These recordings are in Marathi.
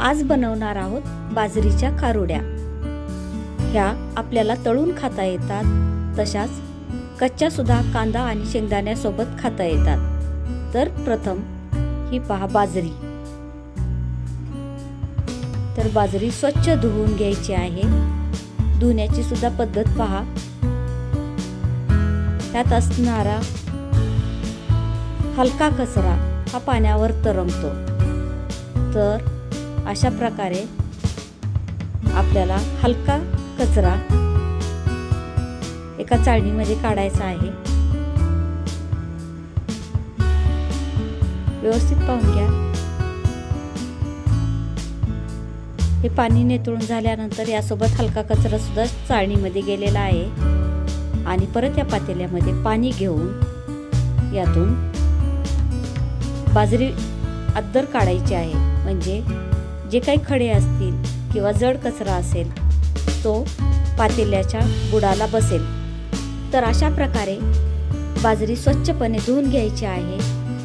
आज बनवणार आहोत बाजरीच्या खारुड्या। ह्या आपल्याला तळून खाता येतात, तशाच कच्च्या सुद्धा कांदा आणि शेंगदाण्यासोबत खाता येतात। तर प्रथम ही पहा बाजरी। तर बाजरी स्वच्छ धुवून घ्यायची आहे। धुण्याची सुद्धा पद्धत पहा। त्यात असणारा हलका कचरा हा पाण्यावर तरंगतो। तर अशा प्रकारे आपल्याला हलका कचरा एका चाळणीमध्ये काढायचा आहे। व्यवस्थित पाहून घ्या। हे पाणी निथळून झाल्यानंतर यासोबत हलका कचरा सुद्धा चाळणीमध्ये गेलेला आहे आणि परत या पातेल्यामध्ये पाणी घेऊन यातून बाजरी अद्दर काढायची आहे। म्हणजे जे काही खडे असतील किंवा जड कचरा असेल तो पातेल्याच्या बुडाला बसेल। तर अशा प्रकारे बाजरी स्वच्छपणे धुवून घ्यायची आहे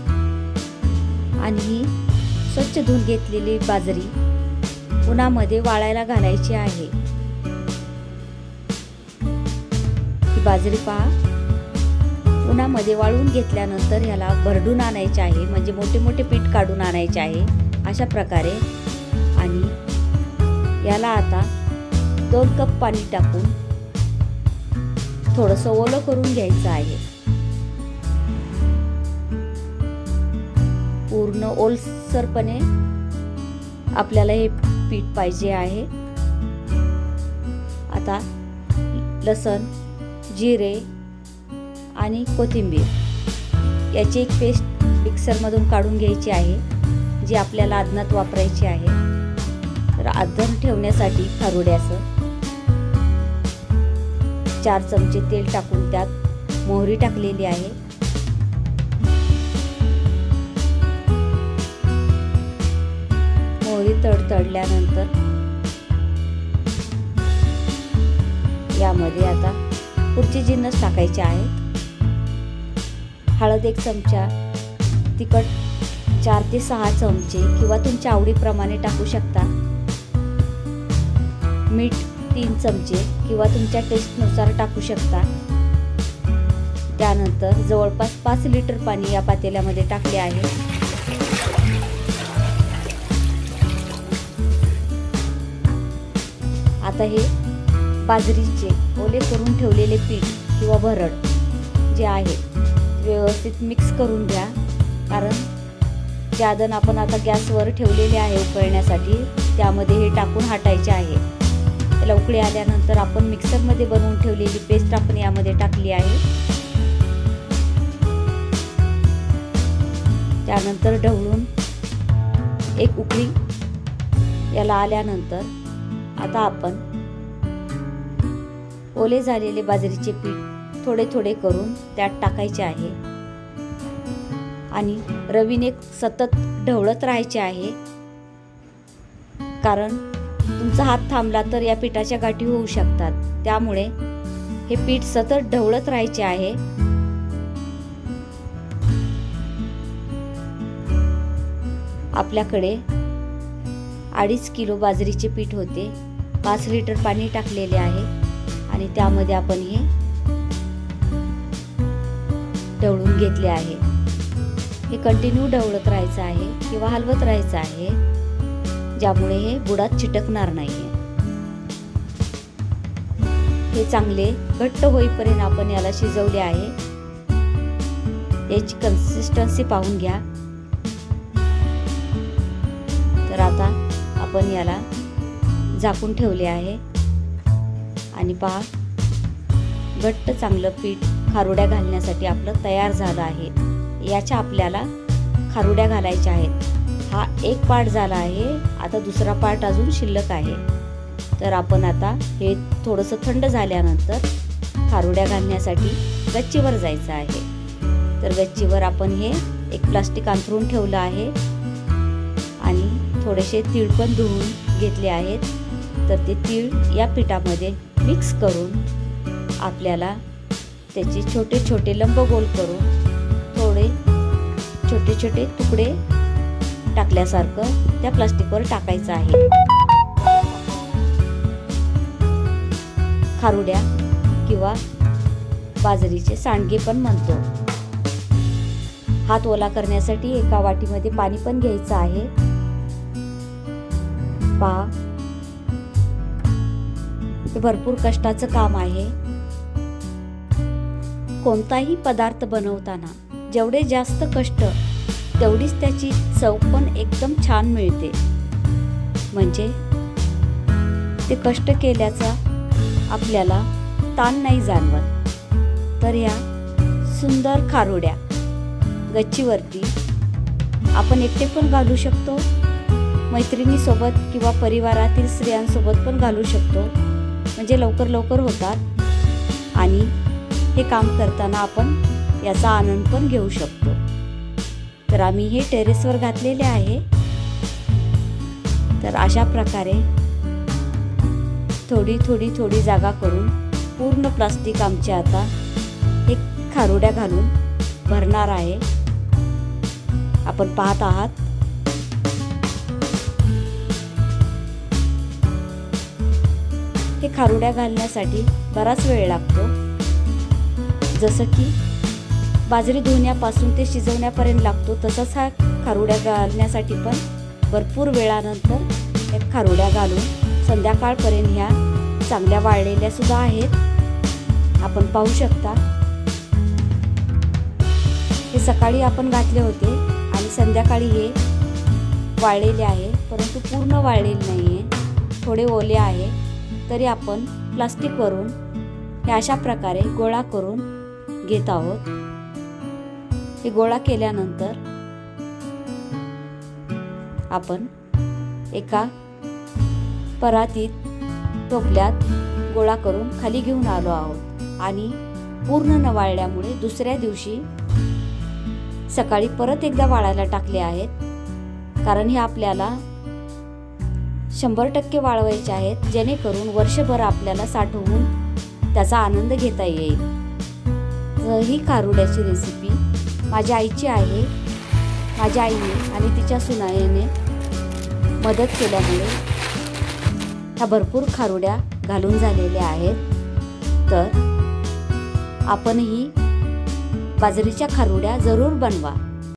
आणि ही स्वच्छ धुवून घेतलेली बाजरी उन्हामध्ये वाळायला घालायची आहे। ही बाजरी पहा, उन्हामध्ये वाळून घेतल्यानंतर ह्याला भरडून आणायचे आहे। म्हणजे मोठे मोठे पीठ काढून आणायचे आहे अशा प्रकारे। आणि याला आता 2 कप पाणी टाकून थोडंसं ओलं करून घ्यायचं आहे। पूर्ण ओलसरपणे आपल्याला हे पीठ पाहिजे आहे। आता लसण, जिरे आणि कोथिंबीर याची एक पेस्ट मिक्सरमधून काढून घ्यायची आहे, जी आपल्याला अदनात वापरायची आहे। तर अदन ठेवण्यासाठी खारुड्याचं 4 चमचे तेल टाकून त्यात मोहरी टाकलेली आहे। मोहरी तडतडल्यानंतर यामध्ये आता पुढचे जिन्नस टाकायचे आहेत। हळद 1 चमचा, तिखट 4 ते 6 चमचे किंवा तुमच्या आवडीप्रमाणे टाकू शकता। मीठ 3 चमचे किंवा तुमच्या टेस्टनुसार टाकू शकता। त्यानंतर जवळपास 5 लिटर पाणी या पातेल्यामध्ये टाकले आहे। आता हे बाजरीचे ओले करून ठेवलेले पीठ किंवा भरड जे आहे व्यवस्थित मिक्स करून घ्या। कारण जे अदन आपण आता गॅसवर ठेवलेले आहे उकळण्यासाठी त्यामध्ये हे टाकून हटायचे आहे। त्याला उकळी आल्यानंतर आपण मिक्सरमध्ये बनवून ठेवलेली पेस्ट आपण यामध्ये टाकली आहे। त्यानंतर ढवळून एक उकळी याला आल्यानंतर आता आपण ओले झालेले बाजरीचे पीठ थोडे थोडे करून त्यात टाकायचे आहे आणि रवीने सतत ढवळत राहायचे आहे। कारण तुमचा हात थांबला तर या पिठाच्या गाठी होऊ शकतात। त्यामुळे हे पीठ सतत ढवळत राहायचे आहे। आपल्याकडे 2.5 किलो बाजरीचे पीठ होते। 5 लिटर पाणी टाकलेले आहे आणि त्यामध्ये आपण हे ढवळून घेतले आहे। हे कंटिन्यू ढवळत राहायचं आहे किंवा हलवत राहायचं आहे, ज्यामुळे हे बुडात चिटकणार नाही। हे चांगले घट्ट होईपर्यंत आपण याला शिजवले आहे। याची कन्सिस्टन्सी पाहून घ्या। तर आता आपण याला झाकून ठेवले आहे आणि पहा, घट्ट चांगलं पीठ खारुड्या घालण्यासाठी आपलं तयार झालं आहे। याच्या आपल्याला खारुड्या घालायच्या आहेत। हा एक पार्ट झाला आहे, आता दुसरा पार्ट अजून शिल्लक आहे। तर आपण आता हे थोडंसं थंड झाल्यानंतर खारुड्या घालण्यासाठी गच्चीवर जायचं आहे। तर गच्चीवर आपण हे एक प्लास्टिक अंथरून ठेवलं आहे आणि थोडेसे तीळ पण धुवून घेतले आहेत। तर ते तीळ या पिठामध्ये मिक्स करून आपल्याला त्याचे छोटे छोटे लंबगोल करून थोडे छोटे छोटे तुकडे टाकल्यासारखं त्या प्लास्टिकवर टाकायचं आहे. खारुड्या किंवा बाजरीचे सांडगे पण म्हणतो. हात ओला करण्यासाठी एका वाटीमध्ये पाणी पण घ्यायचं आहे. पहा, हे भरपूर कष्टाचं काम आहे. कोणताही पदार्थ बनवताना जेवढे जास्त कष्ट तेवढीच त्याची चव पण एकदम छान मिळते. म्हणजे ते कष्ट केल्याचा आपल्याला ताण नाही जाणवत. तर ह्या सुंदर खारुड्या गच्चीवरती आपण एकटे पण घालू शकतो, मैत्रिणीसोबत किंवा परिवारातील स्त्रियांसोबत पण घालू शकतो. म्हणजे लवकर लवकर होतात आणि हे काम करताना आपण याचा आनंद पण घेऊ शकतो. तर आम्ही हे टेरेसवर घातलेले आहे. तर अशा प्रकारे थोडी थोडी थोडी जागा करून पूर्ण प्लास्टिक आमचे आता हे खारुड्या घालून भरणार आहे. आपण पाहत आहात. हे खारुड्या घालण्यासाठी बराच वेळ लागतो. जसं की बाजरी धुण्यापासून ते शिजवण्यापर्यंत लागतो, तसंच हा खारुड्या घालण्यासाठी पण भरपूर वेळानंतर या खारुड्या घालून संध्याकाळपर्यंत ह्या चांगल्या वाळलेल्या सुद्धा आहेत. आपण पाहू शकता. हे सकाळी आपण घातले होते आणि संध्याकाळी हे वाळलेले आहे, परंतु पूर्ण वाळलेले नाही आहे, थोडे ओले आहे. तरी आपण प्लास्टिकवरून हे अशा प्रकारे गोळा करून घेत आहोत. हे गोळा केल्यानंतर आपण एका परातीत टोपल्यात गोळा करून खाली घेऊन आलो आहोत आणि पूर्ण न वाळल्यामुळे दुसऱ्या दिवशी सकाळी परत एकदा वाळायला टाकले आहेत. कारण हे आपल्याला 100% वाळवायचे आहेत, जेणेकरून वर्षभर आपल्याला साठवून त्याचा आनंद घेता येईल. तर ही खारुड्याची रेसिपी माझ्या आईची आहे. माझ्या आईने आणि तिच्या सुनाईने मदत केल्यामुळे ह्या भरपूर खारुड्या घालून झालेल्या आहेत. तर आपणही बाजरीच्या खारुड्या जरूर बनवा.